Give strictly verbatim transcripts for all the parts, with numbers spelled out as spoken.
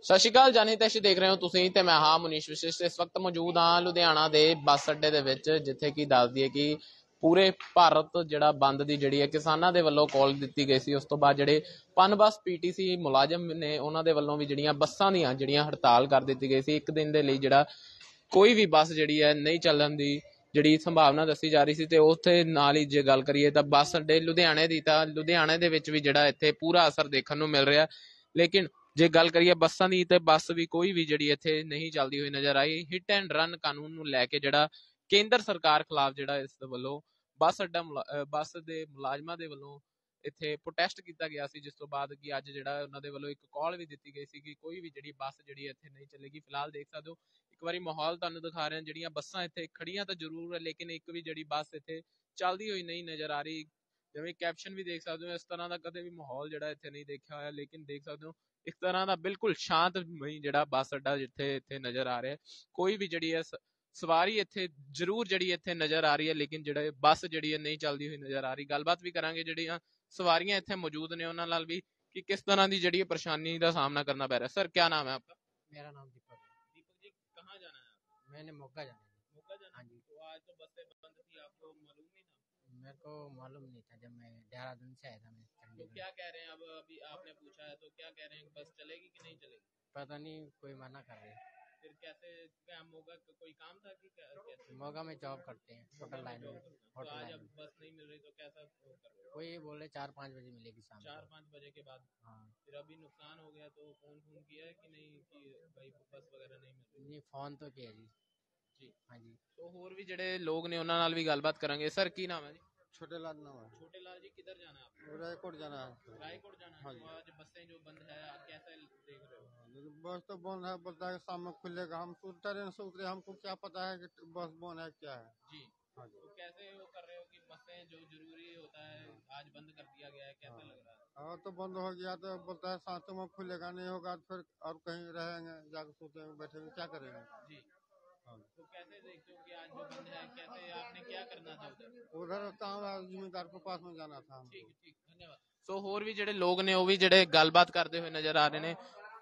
ਸਤਿ ਸ਼੍ਰੀ ਅਕਾਲ ਜਾਨੀ ਤੈਸ਼ ਦੇਖ ਰਹੇ ਹੋ ਤੁਸੀਂ ਤੇ ਮੈਂ ਹਾਂ ਮੁਨੀਸ਼ ਵਿਸ਼ਿਸ਼ਟ। ਇਸ ਵਕਤ ਮੌਜੂਦ ਹਾਂ ਲੁਧਿਆਣਾ ਦੇ ਬੱਸ ਅੱਡੇ ਦੇ ਵਿੱਚ, ਜਿੱਥੇ ਕਿ ਦੱਸ ਦਈਏ ਕਿ ਪੂਰੇ ਭਾਰਤ ਜਿਹੜਾ ਬੰਦ ਦੀ ਜਿਹੜੀ ਹੈ ਕਿਸਾਨਾਂ ਦੇ ਵੱਲੋਂ ਕਾਲ ਦਿੱਤੀ ਗਈ ਸੀ। ਉਸ ਤੋਂ ਬਾਅਦ ਜਿਹੜੇ ਪਨ ਬੱਸ ਪੀਟੀਸੀ ਮੁਲਾਜ਼ਮ ਨੇ ਉਹਨਾਂ ਦੇ ਵੱਲੋਂ ਵੀ ਜਿਹੜੀਆਂ ਬੱਸਾਂ ਦੀਆਂ ਜਿਹੜੀਆਂ ਹੜਤਾਲ ਕਰ ਦਿੱਤੀ ਗਈ ਸੀ। ਇੱਕ ਦਿਨ ਦੇ ਲਈ ਜਿਹੜਾ ਕੋਈ ਵੀ ਬੱਸ ਜਿਹੜੀ ਹੈ ਨਹੀਂ ਚੱਲਣ ਦੀ ਜਿਹੜੀ ਸੰਭਾਵਨਾ ਦੱਸੀ ਜਾ ਰਹੀ ਸੀ। ਤੇ ਉੱਥੇ ਨਾਲ ਹੀ ਜੇ ਗੱਲ ਕਰੀਏ ਤਾਂ ਬੱਸ ਅੱਡੇ ਲੁਧਿਆਣੇ ਦੀ, ਤਾਂ ਲੁਧਿਆਣੇ ਦੇ ਵਿੱਚ ਵੀ ਜਿਹੜਾ ਇੱਥੇ ਪੂਰਾ ਅਸਰ ਦੇਖਣ ਨੂੰ ਮਿਲ ਰਿਹਾ। ਲੇਕਿਨ ਜੇ ਗੱਲ ਕਰੀਏ ਬੱਸਾਂ ਦੀ, ਤੇ ਬੱਸ ਵੀ ਕੋਈ ਵੀ ਜਿਹੜੀ ਇੱਥੇ ਨਹੀਂ ਚੱਲਦੀ ਹੋਈ ਨਜ਼ਰ ਆਈ। ਹਿੱਟ ਐਂਡ ਰਨ ਕਾਨੂੰਨ ਨੂੰ ਲੈ ਕੇ ਜਿਹੜਾ ਕੇਂਦਰ ਸਰਕਾਰ ਖਿਲਾਫ ਜਿਹੜਾ ਇਸ ਵੱਲੋਂ ਬੱਸ ਅੱਡਾ ਬੱਸ ਦੇ ਮੁਲਾਜ਼ਮਾਂ ਦੇ ਵੱਲੋਂ ਇੱਥੇ ਪ੍ਰੋਟੈਸਟ ਕੀਤਾ ਗਿਆ ਸੀ, ਜਿਸ ਤੋਂ ਬਾਅਦ ਕਿ ਅੱਜ ਜਿਹੜਾ ਉਹਨਾਂ ਦੇ ਵੱਲੋਂ ਇੱਕ ਕਾਲ ਵੀ ਦਿੱਤੀ ਗਈ ਸੀ ਕਿ ਕੋਈ ਵੀ ਜਿਹੜੀ ਬੱਸ ਜਿਹੜੀ ਇੱਥੇ ਨਹੀਂ ਚੱਲੇਗੀ। ਫਿਲਹਾਲ ਦੇਖ ਸਕਦੇ ਹੋ ਇੱਕ ਵਾਰੀ ਮਾਹੌਲ ਤੁਹਾਨੂੰ ਦਿਖਾ ਰਹੇ ਹਾਂ। ਜਿਹੜੀਆਂ ਬੱਸਾਂ ਇੱਥੇ ਖੜੀਆਂ ਤਾਂ ਜ਼ਰੂਰ ਹੈ, ਲੇਕਿਨ ਇੱਕ ਵੀ ਜਿਹੜੀ ਬੱਸ ਇੱਥੇ ਚੱਲਦੀ ਹੋਈ ਨਹੀਂ ਨਜ਼ਰ ਆ ਰਹੀ। ਜਿਵੇਂ ਕੈਪਸ਼ਨ ਵੀ ਦੇਖ ਸਕਦੇ ਹੋ, ਇਸ ਤਰ੍ਹਾਂ ਦਾ ਕਦੇ ਵੀ ਮਾਹੌਲ ਜਿਹੜਾ ਇੱਥੇ ਨਹੀਂ ਦੇਖਿਆ ਹੋਇਆ। ਲੇਕਿਨ ਦੇਖ ਸਕਦੇ ਹੋ ਇੱਕ ਤਰ੍ਹਾਂ ਦਾ ਬਿਲਕੁਲ ਸ਼ਾਂਤਮਈ ਜਿਹੜਾ ਬੱਸ ਅੱਡਾ ਜਿੱਥੇ ਇੱਥੇ ਨਜ਼ਰ ਆ ਰਿਹਾ। ਕੋਈ ਵੀ ਜਿਹੜੀ ਹੈ ਸਵਾਰੀ ਇੱਥੇ ਜ਼ਰੂਰ ਜਿਹੜੀ ਇੱਥੇ ਨਜ਼ਰ ਆ ਰਹੀ ਹੈ, ਲੇਕਿਨ ਜਿਹੜੇ ਬੱਸ ਜਿਹੜੀ ਹੈ ਨਹੀਂ ਚੱਲਦੀ ਹੋਈ ਨਜ਼ਰ ਆ ਰਹੀ। ਗੱਲਬਾਤ ਵੀ ਕਰਾਂਗੇ ਜਿਹੜੀਆਂ ਸਵਾਰੀਆਂ ਇੱਥੇ ਮੌਜੂਦ ਨੇ ਉਹਨਾਂ ਨਾਲ ਵੀ ਕਿ ਕਿਸ ਤਰ੍ਹਾਂ ਦੀ ਜਿਹੜੀ ਪਰੇਸ਼ਾਨੀ ਦਾ ਸਾਹਮਣਾ करना पै रहा है। सर क्या नाम है आपका? मेरा नाम दीपक है। दीपक जी, कहाँ जाना है आपको? मैंने मोगा जाना है। मोगा जाना? हाँ जी। तो आज तो बसें बंद थी, आपको मालूम नहीं था? मेरे को मालूम नहीं था, जब मैं देहरादून से आया था। मैं तो चंडीगढ़। क्या कह रहे हैं अब? अभी आपने पूछा है तो क्या कह रहे हैं, बस चलेगी कि नहीं चलेगी? पता नहीं, कोई मना कर रहे हैं। फिर कैसे क्या मोगा का कोई काम था कि क्या कैसे? मोगा में जॉब करते हैं, मोगा होटल में लाइन जॉब में। करते हैं। तो होटल आज लाइन अब में बस नहीं मिल रही तो कैसा वो कर रहे हो? कोई बोले चार पाँच बजे मिलेगी शाम चार को। पाँच बजे के बाद? हाँ। फिर अभी नुकसान हो गया तो फोन फोन किया है कि नहीं कि भाई बस वगैरह नहीं मिल रही? नहीं, फोन तो किया जी। जी हाँ जी। तो ਹੋਰ ਵੀ ਜਿਹੜੇ ਲੋਕ ਨੇ ਉਹਨਾਂ ਨਾਲ ਵੀ ਗੱਲਬਾਤ ਕਰਾਂਗੇ। ਸਰ ਕੀ ਨਾਮ ਹੈ ਜੀ? छोटे लाल नाम है। छोटे लाल जी, किधर जाना है आपको? रायकोट जाना है। रायकोट जाना है। हाँ तो आज बसें जो बंद है कैसे देख रहे हो? बस तो बंद है, बोलता है शाम में खुलेगा। हम ट्रेन से उतरे, हमको क्या पता है कि बस बंद है क्या है। जी हाँ जी। तो कैसे वो कर रहे हो कि बसें जो जरूरी होता है आज बंद कर दिया गया है, कैसा हाँ। लग रहा है? और तो बंद हो गया तो बोलता है सातों में खुलेगा, नहीं होगा तो फिर और कहीं रहेंगे, जाकर सोचेंगे बैठेंगे, क्या करेंगे। जी हाँ। तो कैसे देखते हो कि आज जो बंद है, कैसे आपने क्या करना था उधर? उधर काम है, जिम्मेदार के पास में जाना था। ठीक ठीक, धन्यवाद। ਸੋ ਹੋਰ ਵੀ ਜਿਹੜੇ ਲੋਕ ਨੇ ਉਹ ਵੀ ਜਿਹੜੇ ਗੱਲਬਾਤ ਕਰਦੇ ਹੋਏ ਨਜ਼ਰ ਆ ਰਹੇ ਨੇ।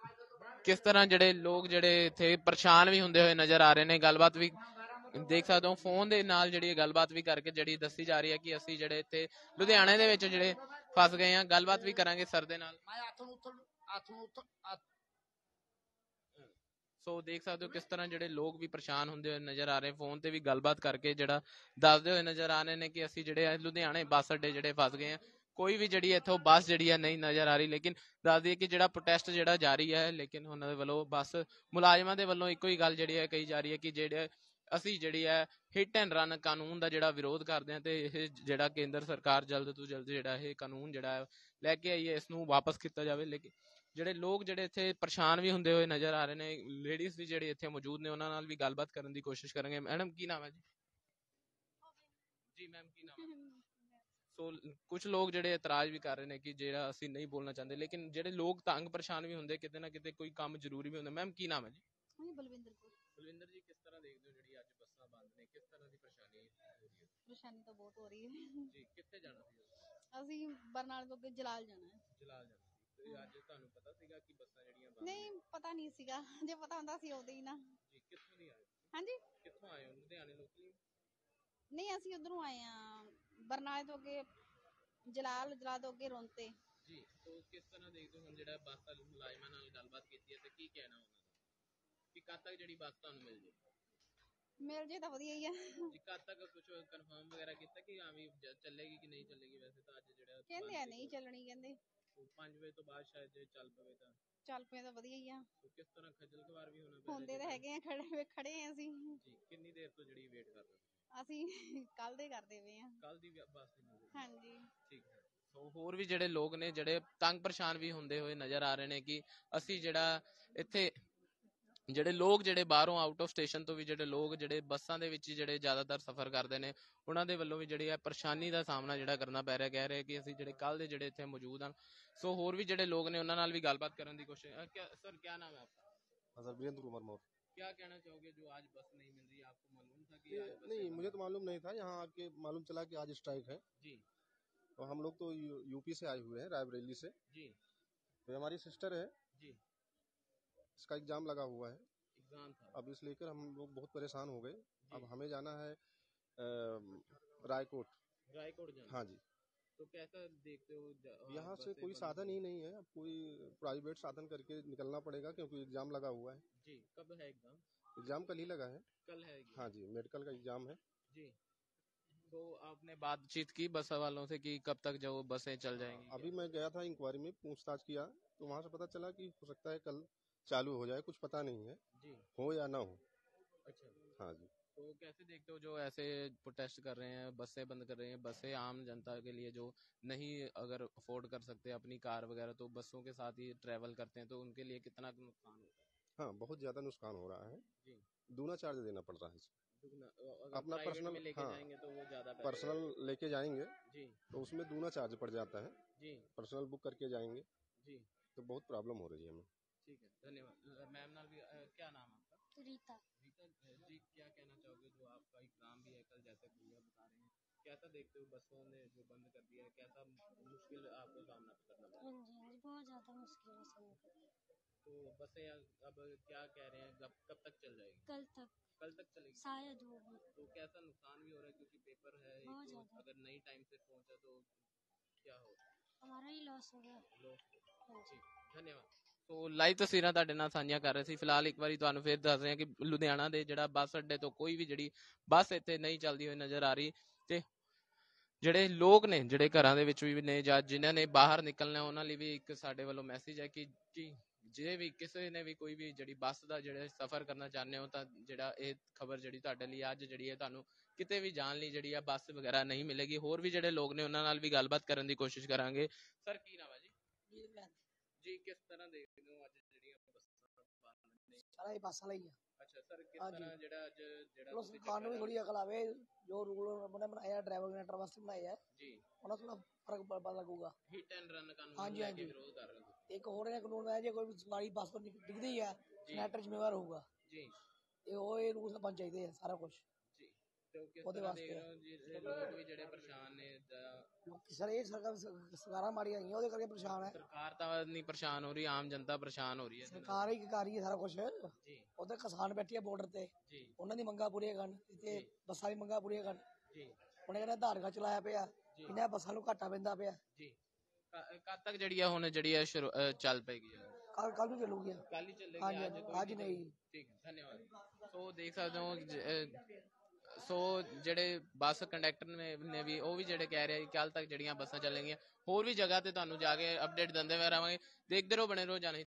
ਕਿਸ ਤਰ੍ਹਾਂ ਜਿਹੜੇ ਲੋਕ ਜਿਹੜੇ ਇੱਥੇ ਪਰੇਸ਼ਾਨ ਵੀ ਹੁੰਦੇ ਹੋਏ ਨਜ਼ਰ ਆ ਰਹੇ ਨੇ। ਗੱਲਬਾਤ ਵੀ ਦੇਖ ਸਕਦੇ ਹੋ ਫੋਨ ਦੇ ਨਾਲ ਜਿਹੜੀ ਗੱਲਬਾਤ ਵੀ ਕਰਕੇ ਜਿਹੜੀ ਦੱਸੀ ਜਾ ਰਹੀ ਹੈ ਕਿ ਅਸੀਂ ਜਿਹੜੇ ਇੱਥੇ ਲੁਧਿਆਣੇ ਦੇ ਵਿੱਚ ਜਿਹੜੇ ਫਸ ਗਏ ਆ। ਗੱਲਬਾਤ ਵੀ ਕਰਾਂਗੇ ਸਰ ਦੇ ਨਾਲ। ਸੋ ਦੇਖ ਸਕਦੇ ਹੋ ਕਿਸ ਤਰ੍ਹਾਂ ਜਿਹੜੇ ਲੋਕ ਵੀ ਪਰੇਸ਼ਾਨ ਹੁੰਦੇ ਹੋਏ ਨਜ਼ਰ ਆ ਰਹੇ। ਫੋਨ ਤੇ ਵੀ ਗੱਲਬਾਤ ਕਰਕੇ ਜਿਹੜਾ ਦੱਸਦੇ ਹੋਏ ਨਜ਼ਰ ਆ ਰਹੇ ਨੇ ਕਿ ਅਸੀਂ ਜਿਹੜੇ ਲੁਧਿਆਣੇ ਬੱਸ ਅੱਡੇ ਜਿਹੜੇ ਫਸ ਗਏ ਆ। ਕੋਈ ਵੀ ਜਿਹੜੀ ਇੱਥੋਂ ਬੱਸ ਜਿਹੜੀ ਹੈ ਨਹੀਂ ਨਜ਼ਰ ਆ ਰਹੀ। ਲੇਕਿਨ ਦੱਸ ਦਈਏ ਕਿ ਜਿਹੜਾ ਪ੍ਰੋਟੈਸਟ ਜਿਹੜਾ ਜਾਰੀ ਹੈ, ਲੇਕਿਨ ਉਹਨਾਂ ਦੇ ਵੱਲੋਂ ਬੱਸ ਮੁਲਾਜ਼ਮਾਂ ਦੇ ਵੱਲੋਂ ਇੱਕੋ ਹੀ ਗੱਲ ਜਿਹੜੀ ਹੈ ਕਹੀ ਜਾ ਰਹੀ ਹੈ ਕਿ ਜਿਹੜੇ ਅਸੀਂ ਜਿਹੜੀ ਹੈ ਹਿੱਟ ਐਂਡ ਰਨ ਕਾਨੂੰਨ ਦਾ ਜਿਹੜਾ ਵਿਰੋਧ ਕਰਦੇ ਹਾਂ, ਤੇ ਇਹ ਜਿਹੜਾ ਕੇਂਦਰ ਸਰਕਾਰ ਜਲਦ ਤੋਂ ਜਲਦ ਜਿਹੜਾ ਇਹ ਕਾਨੂੰਨ ਜਿਹੜਾ ਲੈ ਕੇ ਆਈ ਹੈ, ਇਸ ਨੂੰ ਵਾਪਸ ਕੀਤਾ ਜਾਵੇ। ਲੇਕਿਨ ਜਿਹੜੇ ਲੋਕ ਜਿਹੜੇ ਇੱਥੇ ਪਰੇਸ਼ਾਨ ਵੀ ਹੁੰਦੇ ਹੋਏ ਨਜ਼ਰ ਆ ਰਹੇ ਨੇ, ਲੇਡੀਜ਼ ਵੀ ਜਿਹੜੇ ਇੱਥੇ ਮੌਜੂਦ ਨੇ ਉਹਨਾਂ ਨਾਲ ਵੀ ਗੱਲਬਾਤ ਕਰਨ ਦੀ ਕੋਸ਼ਿਸ਼ ਕਰਾਂਗੇ। ਮੈਡਮ ਕੀ ਨਾਮ ਹੈ ਜੀ? ਜੀ ਮੈਮ ਕੀ ਨਾਮ ਹੈ? ਸੋ ਕੁਝ ਲੋਕ ਜਿਹੜੇ ਇਤਰਾਜ਼ ਵੀ ਕਰ ਰਹੇ ਨੇ ਕਿ ਜਿਹੜਾ ਅਸੀਂ ਨਹੀਂ ਬੋਲਣਾ ਚਾਹੁੰਦੇ, ਲੇਕਿਨ ਜਿਹੜੇ ਲੋਕ ਤੰਗ ਪਰੇਸ਼ਾਨ ਵੀ ਹੁੰਦੇ, ਕਿਤੇ ਨਾ ਕਿਤੇ ਕੋਈ ਕੰਮ ਜ਼ਰੂਰੀ ਵੀ ਹੁੰਦਾ। ਮੈਮ ਕੀ ਨਾਮ ਹੈ ਜੀ? ਬਲਵਿੰਦਰ ਕੌਰ। ਬਲਵਿੰਦਰ ਜੀ, ਕਿਸ ਤਰ੍ਹਾਂ ਦੇਖਦੇ ਹੋ ਜਿਹੜੀ ਅੱਜ ਬੱਸਾਂ ਬੰਦ ਨੇ, ਕਿਸ ਤਰ੍ਹਾਂ ਦੀ ਪਰੇਸ਼ਾਨੀ ਹੋ ਰਹੀ ਹੈ? ਪਰੇਸ਼ਾਨੀ ਤਾਂ ਬਹੁਤ ਹੋ ਰਹੀ ਹੈ ਜੀ ਕਿੱਥੇ ਜਾਣਾ ਸੀ? ਅਸੀਂ ਬਰਨਾਲੇ ਤੋਂ ਅੱਗੇ ਜਲਾਲ ਜਾਣਾ ਹੈ। ਜਲਾਲ ਜਾਣਾ ਸੀ ਤੇ ਅੱਜ ਤੁਹਾਨੂੰ ਪਤਾ ਸੀਗਾ ਕਿ ਬੱਸਾਂ ਜਿਹੜੀਆਂ ਬੰਦ ਨਹੀਂ ਪਤਾ ਨਹੀਂ ਸੀਗਾ, ਜੇ ਪਤਾ ਹੁੰਦਾ ਸੀ ਉਦੋਂ ਹੀ ਨਾ। ਜੀ ਕਿੱਥੋਂ ਦੀ ਆਏ? ਹਾਂਜੀ ਕਿੱਥੋਂ ਆਏ ਹੋ? ਲੁਧਿਆਣੇ ਲੋਕਲ? ਨਹੀਂ ਅਸੀਂ ਉਧਰੋਂ ਆਏ ਆ, ਬਰਨਾਲੇ ਤੋਂ ਅੱਗੇ ਜਲਾਲ, ਜਲਾਲ ਤੋਂ ਅੱਗੇ ਰੋਂਤੇ। ਜੀ ਤੋਂ ਕਿਸ ਤਰ੍ਹਾਂ ਦੇਖਦੇ ਹੋ ਹੁਣ ਜਿਹੜਾ ਬੱਸ ਮੁਲਾਜ਼ਮਾਂ ਨਾਲ ਗੱਲਬਾਤ ਕੀਤੀ ਹੈ ਤੇ ਕੀ ਕਹਿਣਾ ਉਹਨਾਂ ਦਾ ਕਿ ਕਦ ਤੱਕ ਜਿਹੜੀ ਬੱਸ ਤੁਹਾਨੂੰ ਮਿਲ ਜੇ? ਮਿਲ ਜੇ ਤਾਂ ਵਧੀਆ ਹੀ ਆ। ਜੀ ਕਦ ਤੱਕ ਕੁਝ ਕਨਫਰਮ ਵਗੈਰਾ ਕੀਤਾ ਕਿ ਹਾਂ ਵੀ ਚੱਲੇਗੀ ਕਿ ਨਹੀਂ ਚੱਲੇਗੀ? ਵੈਸੇ ਤਾਂ ਅੱਜ ਜਿਹੜਾ ਕਹਿੰਦੇ ਆ ਨਹੀਂ ਚੱਲਣੀ, ਕਹਿੰਦੇ ਪੰਜ ਵਜੇ ਤੋਂ ਬਾਅਦ ਸ਼ਾਇਦ ਜੇ ਚੱਲ ਪਵੇ ਤਾਂ ਚੱਲ ਪਏ ਤਾਂ ਵਧੀਆ ਹੀ ਆ। ਕਿਸ ਤਰ੍ਹਾਂ ਖੱਜਲ ਖਵਾਰ ਵੀ ਹੋਣਾ ਪੈਂਦਾ? ਹੁੰਦੇ ਤਾਂ ਹੈਗੇ ਆ, ਖੜੇ ਖੜੇ ਆ ਅਸੀਂ। ਜੀ ਕਿੰਨੀ ਦੇਰ ਤੋਂ ਜਿਹੜੀ ਵੇਟ ਕਰ ਰਹੇ ਹੋ? ਅਸੀਂ ਕੱਲ ਦੇ ਕਰਦੇ ਪਏ ਆ। ਕੱਲ ਦੀ ਬੱਸ ਦੀ? ਹਾਂਜੀ ਠੀਕ ਹੈ। ਸੋ ਹੋਰ ਵੀ ਜਿਹੜੇ ਲੋਕ ਨੇ ਜਿਹੜੇ ਤੰਗ ਪਰੇਸ਼ਾਨ ਵੀ ਹੁੰਦੇ ਹੋਏ ਨਜ਼ਰ ਆ ਰਹੇ ਨੇ ਕਿ ਅਸੀਂ ਜਿਹੜਾ ਇੱਥੇ ਜਿਹੜੇ ਲੋਕ ਜਿਹੜੇ ਬਾਹਰੋਂ ਆਊਟ ਆਫ ਸਟੇਸ਼ਨ ਤੋਂ ਵੀ ਜਿਹੜੇ ਲੋਕ ਜਿਹੜੇ ਬੱਸਾਂ ਦੇ ਵਿੱਚ ਜਿਹੜੇ ਜ਼ਿਆਦਾਤਰ ਸਫ਼ਰ ਕਰਦੇ ਨੇ, ਉਹਨਾਂ ਦੇ ਵੱਲੋਂ ਵੀ ਜਿਹੜੀ ਹੈ ਪਰੇਸ਼ਾਨੀ ਦਾ ਸਾਹਮਣਾ ਜਿਹੜਾ ਕਰਨਾ ਪੈ ਰਿਹਾ। ਕਹਿ ਰਹੇ ਕਿ ਅਸੀਂ ਜਿਹੜੇ ਕੱਲ ਦੇ ਜਿਹੜੇ ਇੱਥੇ ਮੌਜੂਦ ਹਨ। ਸੋ ਹੋਰ ਵੀ ਜਿਹੜੇ ਲੋਕ ਨੇ ਉਹਨਾਂ ਨਾਲ ਵੀ ਗੱਲਬਾਤ ਕਰਨ ਦੀ ਕੋਸ਼ਿਸ਼। सर क्या नाम है आपका? सर वीरेंद्र कुमार मौर्य। क्या कहना चाहोगे जो आज बस नहीं मिल रही? आपको मालूम था कि आज बस नहीं, मुझे तो मालूम नहीं था, यहाँ आके मालूम चला कि आज स्ट्राइक है। जी और हम लोग तो यूपी से आए हुए हैं, रायबरेली से। जी तो हमारी सिस्टर है जी इसका एग्ज़ाम लगा हुआ है। एग्जाम था अब इस लेकर हम लोग बहुत परेशान हो गए। जी। अब हमें जाना है अ, रायकोट। रायकोट जाना हाँ जी, तो कैसा देखते हो ज- हाँ, यहाँ से बसें कोई बंद साधन हो- ही नहीं है। अब कोई प्राइवेट साधन करके निकलना पड़ेगा क्योंकि एग्ज़ाम लगा हुआ है। जी कब है एग्जाम? एग्ज़ाम कल ही लगा है। कल है एग्जाम हाँ जी, मेडिकल का एग्ज़ाम है। जी। तो आपने बातचीत की बस वालों से कि कब तक जो बसें चल जाएंगी? अभी मैं गया था इंक्वायरी में, पूछताछ किया तो वहाँ से पता चला कि हो सकता है कल चालू हो जाए, कुछ पता नहीं है, जी हो या ना हो। अच्छा। हाँ जी। तो कैसे देखते हो जो ऐसे प्रोटेस्ट कर रहे हैं, बसें बंद कर रहे हैं, बसें आम जनता के लिए जो नहीं अगर अफोर्ड कर सकते अपनी कार वगैरह तो बसों के साथ ही ट्रेवल करते हैं तो उनके लिए कितना नुकसान होता है? हाँ, बहुत ज़्यादा नुकसान हो रहा है। जी दूना चार्ज देना पड़ रहा है इसमें। दुगना अगर अपना प्राइवेट पर्सनल, में लेके हाँ, जाएंगे तो वो ज्यादा पैसे पर्सनल लेके जाएंगे जी तो उसमें दूना चार्ज पड़ जाता है। जी पर्सनल बुक करके जाएंगे जी तो बहुत प्रॉब्लम हो रही है हमें। ठीक है धन्यवाद। मैम नाल भी अ, क्या नाम है आपका? रीता। रीता अ, जी क्या कहना चाहोगे जो आपका एग्जाम भी है कल जैसे भैया बता रहे हैं कैसा देखते हो बसों ने जो बंद कर दिया है कैसा मुश्किल आपको सामना करना पड़ा? हाँ जी, हाँ जी, बहुत ज़्यादा मुश्किल है सामना करना। तो बसें अब अब क्या कह रहे हैं कब कब तक चल जाएगी? कल तक कल तक चलेगी शायद होगी। तो कैसा नुकसान भी हो रहा है क्योंकि पेपर है एक बहुत तो ज़्यादा। अगर नहीं टाइम से पहुंचा तो क्या हो हमारा ही लॉस हो गया। ਲੋਸ हाँ जी। ਠੀਕ ਧੰਨਵਾਦ। ਸੋ ਲਾਈਵ ਤਸਵੀਰਾਂ ਤੁਹਾਡੇ ਨਾਲ ਸਾਂਝੀਆਂ ਕਰ ਰਹੇ ਸੀ। ਫਿਲਹਾਲ ਇੱਕ ਵਾਰੀ ਤੁਹਾਨੂੰ ਫੇਰ ਦੱਸ ਰਹੇ ਹਾਂ ਕਿ ਲੁਧਿਆਣਾ ਦੇ ਜਿਹੜਾ ਬੱਸ ਅੱਡੇ ਤੋਂ ਕੋਈ ਵੀ ਜਿਹੜੀ ਬੱਸ ਇੱਥੇ ਨਹੀਂ ਚੱਲਦੀ ਹੋਈ ਨਜ਼ਰ ਆ ਰਹੀ ਤੇ ਜਿਹੜੇ ਲੋਕ ਨੇ ਜਿਹੜੇ ਘਰਾਂ ਦੇ ਵਿੱਚ ਵੀ ਨੇ ਜਾਂ ਜਿਨ੍ਹਾਂ ਨੇ ਬਾਹਰ ਨਿਕਲਣਾ ਉਹਨਾਂ ਲਈ ਵੀ ਇੱਕ ਸਾਡੇ ਵੱਲੋਂ ਮੈਸੇਜ ਹੈ ਕਿ ਕਿ ਜੇ ਵੀ ਕਿਸੇ ਨੇ ਵੀ ਕੋਈ ਵੀ ਜਿਹੜੀ ਬੱਸ ਦਾ ਜਿਹੜਾ ਸਫ਼ਰ ਕਰਨਾ ਚਾਹੁੰਦੇ ਹੋ ਤਾਂ ਜਿਹੜਾ ਇਹ ਖਬਰ ਜਿਹੜੀ ਤੁਹਾਡੇ ਲਈ ਅੱਜ ਜਿਹੜੀ ਹੈ ਤੁਹਾਨੂੰ ਕਿਤੇ ਵੀ ਜਾਣ ਲਈ ਜਿਹੜੀ ਆ ਬੱਸ ਵਗੈਰਾ ਨਹੀਂ ਮਿਲੇਗੀ। ਹੋਰ ਵੀ ਜਿਹੜੇ ਲੋਕ ਨੇ ਉਹਨਾਂ ਨਾਲ ਵੀ ਗੱਲਬਾਤ ਕਰਨ ਦੀ ਕੋਸ਼ਿਸ਼ ਕਰਾਂਗੇ। ਸਰ ਕੀ ਨਾਮ ਹੈ ਜੀ? ਜੀ ਕਿਸ ਤਰ੍ਹਾਂ ਦੇਖਦੇ ਹੋ ਅੱਜ ਜਿਹੜੀਆਂ ਬੱਸਾਂ ਬੰਦ ਨੇ? ਸਾਰਾ ਇਹ ਬੱਸਾਂ ਲਈ ਆ। ਅੱਛਾ ਸਰ ਕਿਸ ਹਾਂਜੀ। ਤਰ੍ਹਾਂ ਜਿਹੜਾ ਅੱਜ ਜਿਹੜਾ ਚਲੋ ਤੁਸੀਂ ਸਰਕਾਰ ਨੂੰ ਵੀ ਚੱਕਰ ਥੋੜੀ ਅਕਲ ਆਵੇ, ਜੋ ਰੂਲ ਉਹਨੇ ਬਣਾਏ ਆ ਡਰਾਈਵਰ ਕਨੈਕਟਰ ਵਾਸਤੇ ਬਣਾਏ ਆ, ਜੀ ਉਹਨਾਂ ਥੋੜਾ ਫਰਕ ਪ- ਪਤਾ ਲੱਗੂਗਾ। ਹਿੱਟ ਐਂਡ ਰਨ ਕਾਨੂੰਨ ਹਾਂਜੀ, ਲੈ ਕੇ ਹਾਂਜੀ। ਵਿਰੋਧ ਕਰ ਰਹੇ ਹੋ ਇੱਕ ਹੋਰ ਇਹ ਕਾਨੂੰਨ ਹੈ, ਜੇ ਕੋਈ ਸਵਾਰੀ ਬੱਸ ਤੋਂ ਨਿਕ- ਡਿੱਗਦੀ ਆ ਜੀ ਕਨੈਕਟਰ ਜ਼ਿੰਮੇਵਾਰ ਹੋਊਗਾ। ਜੀ ਤੇ ਉਹ ਇਹ ਰੂਲ ਬਣ ਚਾਹੀਦੇ ਆ ਸਾਰਾ ਕੁਝ। ਜੀ ਤੇ ਕਿਸ ਉਹਦੇ ਤਰ੍ਹਾਂ ਵਾਸਤੇ ਦੇਖ ਰਹੇ ਹੋ ਜੀ ਇਹ ਲੋਕ ਵੀ ਜਿਹੜੇ ਪਰੇਸ਼ਾਨ ਨੇ ਜਾਂ ਸਰ ਇਹ ਸਰਕਾਰ ਸਰਕਾਰਾਂ ਮਾੜੀਆਂ ਹੈਗੀਆਂ, ਉਹਦੇ ਕਰਕੇ ਪਰੇਸ਼ਾਨ ਹੈ। ਸਰਕਾਰ ਤਾਂ ਨਹੀਂ ਪਰੇਸ਼ਾਨ ਹੋ ਰਹੀ ਆਮ ਜਨਤਾ ਪਰੇਸ਼ਾਨ ਹੋ ਰਹੀ ਹੈ ਇਹਦੇ ਨਾਲ। ਸਰਕਾਰ ਹੀ ਕਰ ਰਹੀ ਹੈ ਸਾਰਾ ਕੁਝ। ਜੀ ਉਹਦੇ ਕਿਸਾਨ ਬੈਠੇ ਆ ਬਾਰਡਰ ਤੇ, ਜੀ ਉਹਨਾਂ ਦੀ ਮੰਗਾਂ ਪੂਰੀਆਂ ਕਰਨ ਤੇ ਜੀ। ਬੱਸਾਂ ਦੀ ਮੰਗਾਂ ਪੂਰੀਆਂ ਕਰਨ। ਜੀ ਉਹਨੇ ਕਹਿੰਦਾ ਆਧਾਰ ਕਾਰਡ ਚਲਾਇਆ ਪਿਆ, ਜੀ। ਇਹਨਾਂ ਬੱਸਾਂ ਨੂੰ ਘਾਟਾ ਪੈਂਦਾ ਪਿਆ। ਜੀ ਕ- ਕਦ ਤੱਕ ਜਿਹੜੀ ਆ ਹੁਣ ਜਿਹੜੀ ਆ ਸ਼ੁਰੂ- ਅ, ਚੱਲ ਪਏਗੀ ਕੱਲ ਕੱਲ ਨੂੰ ਚੱਲੂਗੀ। ਕੱਲ ਹੀ ਚੱਲੇਗੀ ਹਾਂਜੀ, ਅੱਜ ਕੋਈ ਅੱਜ ਨਹੀਂ। ਠੀਕ ਹੈ ਧੰਨਵਾਦ। ਸੋ ਦੇਖ ਸਕਦੇ ਹੋ ਜ- ਅ, ਸੋ ਜਿਹੜੇ ਬੱਸ ਕੰਡਕਟਰ ਨੇ ਨੇ ਵੀ ਉਹ ਵੀ ਜਿਹੜੇ ਕਹਿ ਰਹੇ ਕਿ ਕੱਲ ਤੱਕ ਜਿਹੜੀਆਂ ਬੱਸਾਂ ਚੱਲਣਗੀਆਂ। ਹੋਰ ਵੀ ਜਗ੍ਹਾ ਤੇ ਤੁਹਾਨੂੰ ਜਾ ਕੇ ਅਪਡੇਟ ਦਿੰਦੇ ਹੋਏ ਰਹਾਂਗੇ। ਦੇਖਦੇ ਰਹੋ ਬਣੇ ਰਹੋ ਜਾਣੇ